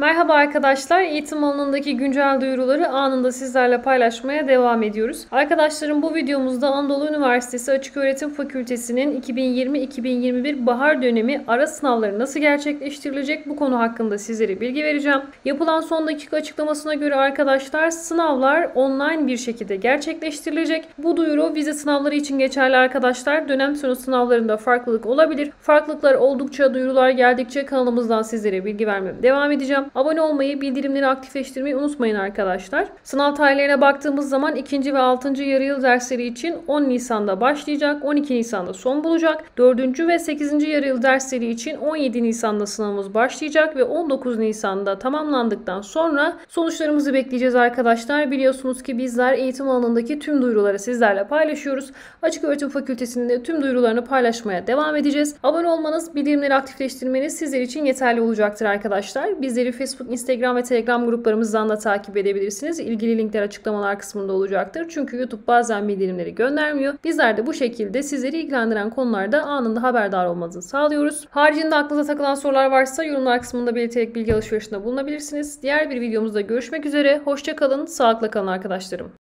Merhaba arkadaşlar, eğitim alanındaki güncel duyuruları anında sizlerle paylaşmaya devam ediyoruz. Arkadaşlarım bu videomuzda Anadolu Üniversitesi Açıköğretim Fakültesi'nin 2020-2021 bahar dönemi ara sınavları nasıl gerçekleştirilecek bu konu hakkında sizlere bilgi vereceğim. Yapılan son dakika açıklamasına göre arkadaşlar sınavlar online bir şekilde gerçekleştirilecek. Bu duyuru vize sınavları için geçerli arkadaşlar. Dönem sonu sınavlarında farklılık olabilir. Farklılıklar oldukça, duyurular geldikçe kanalımızdan sizlere bilgi vermeye devam edeceğim. Abone olmayı, bildirimleri aktifleştirmeyi unutmayın arkadaşlar. Sınav tarihlerine baktığımız zaman 2. ve 6. yarı yıl dersleri için 10 Nisan'da başlayacak, 12 Nisan'da son bulacak. 4. ve 8. yarı yıl dersleri için 17 Nisan'da sınavımız başlayacak ve 19 Nisan'da tamamlandıktan sonra sonuçlarımızı bekleyeceğiz arkadaşlar. Biliyorsunuz ki bizler eğitim alanındaki tüm duyuruları sizlerle paylaşıyoruz. Açıköğretim Fakültesi'nin de tüm duyurularını paylaşmaya devam edeceğiz. Abone olmanız, bildirimleri aktifleştirmeniz sizler için yeterli olacaktır arkadaşlar. Bizleri Facebook, Instagram ve Telegram gruplarımızdan da takip edebilirsiniz. İlgili linkler açıklamalar kısmında olacaktır. Çünkü YouTube bazen bildirimleri göndermiyor. Bizler de bu şekilde sizleri ilgilendiren konularda anında haberdar olmanızı sağlıyoruz. Haricinde aklınıza takılan sorular varsa yorumlar kısmında belirterek bilgi alışverişinde bulunabilirsiniz. Diğer bir videomuzda görüşmek üzere. Hoşça kalın, sağlıkla kalın arkadaşlarım.